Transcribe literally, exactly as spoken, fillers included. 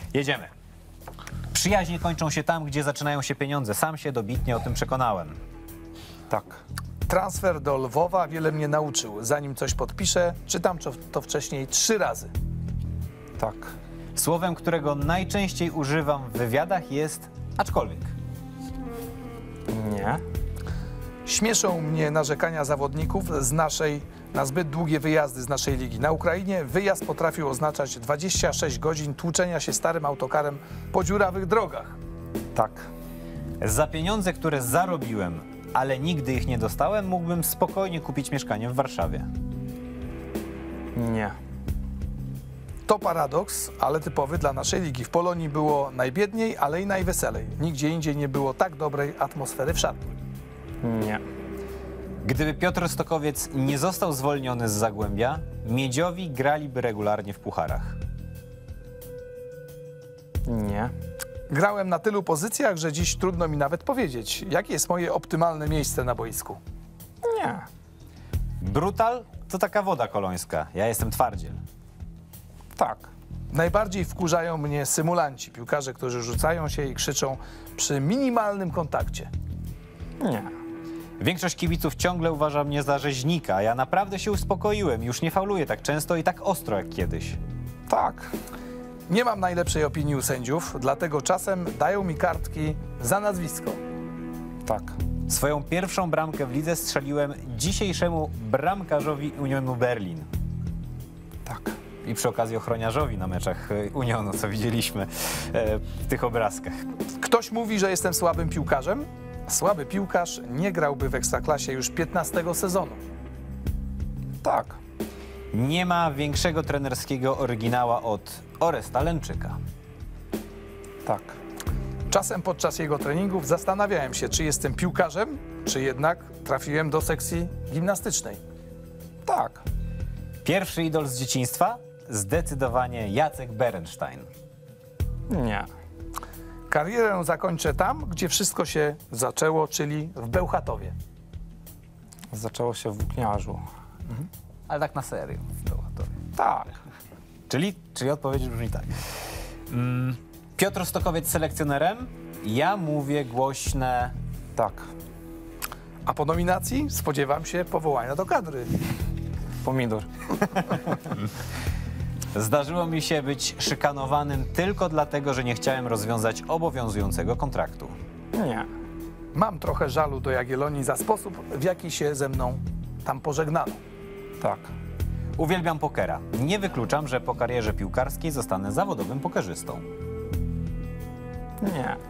Jedziemy. Przyjaźnie kończą się tam, gdzie zaczynają się pieniądze. Sam się dobitnie o tym przekonałem. Tak. Transfer do Lwowa wiele mnie nauczył. Zanim coś podpiszę, czytam to wcześniej trzy razy. Tak. Słowem, którego najczęściej używam w wywiadach jest aczkolwiek. Nie. Śmieszą mnie narzekania zawodników z naszej, na zbyt długie wyjazdy z naszej ligi. Na Ukrainie wyjazd potrafił oznaczać dwadzieścia sześć godzin tłuczenia się starym autokarem po dziurawych drogach. Tak. Za pieniądze, które zarobiłem, ale nigdy ich nie dostałem, mógłbym spokojnie kupić mieszkanie w Warszawie. Nie. To paradoks, ale typowy dla naszej ligi. W Polonii było najbiedniej, ale i najweselej. Nigdzie indziej nie było tak dobrej atmosfery w szatni. Nie. Gdyby Piotr Stokowiec nie został zwolniony z Zagłębia, Miedziowi graliby regularnie w pucharach. Nie. Grałem na tylu pozycjach, że dziś trudno mi nawet powiedzieć, jakie jest moje optymalne miejsce na boisku. Nie. Brutal to taka woda kolońska. Ja jestem twardziel. Tak. Najbardziej wkurzają mnie symulanci, piłkarze, którzy rzucają się i krzyczą przy minimalnym kontakcie. Nie. Większość kibiców ciągle uważa mnie za rzeźnika, a ja naprawdę się uspokoiłem. Już nie fauluję tak często i tak ostro jak kiedyś. Tak. Nie mam najlepszej opinii u sędziów, dlatego czasem dają mi kartki za nazwisko. Tak. Swoją pierwszą bramkę w lidze strzeliłem dzisiejszemu bramkarzowi Unionu Berlin. Tak. I przy okazji ochroniarzowi na meczach Unionu, co widzieliśmy e, w tych obrazkach. Ktoś mówi, że jestem słabym piłkarzem? Słaby piłkarz nie grałby w Ekstraklasie już piętnastego sezonu. Tak. Nie ma większego trenerskiego oryginała od Oresta Lęczyka. Tak. Czasem podczas jego treningów zastanawiałem się, czy jestem piłkarzem, czy jednak trafiłem do sekcji gimnastycznej. Tak. Pierwszy idol z dzieciństwa? Zdecydowanie Jacek Berenstein. Nie. Karierę zakończę tam, gdzie wszystko się zaczęło, czyli w Bełchatowie. Zaczęło się w Włókniarzu. Ale tak na serio. Tak. Czyli, czyli odpowiedź brzmi tak. Mm, Piotr Stokowiec selekcjonerem? Ja mówię głośne... Tak. A po nominacji spodziewam się powołania do kadry. Pomidor. Zdarzyło mi się być szykanowanym tylko dlatego, że nie chciałem rozwiązać obowiązującego kontraktu. Nie. Mam trochę żalu do Jagiellonii za sposób, w jaki się ze mną tam pożegnano. Tak. Uwielbiam pokera. Nie wykluczam, że po karierze piłkarskiej zostanę zawodowym pokerzystą. Nie.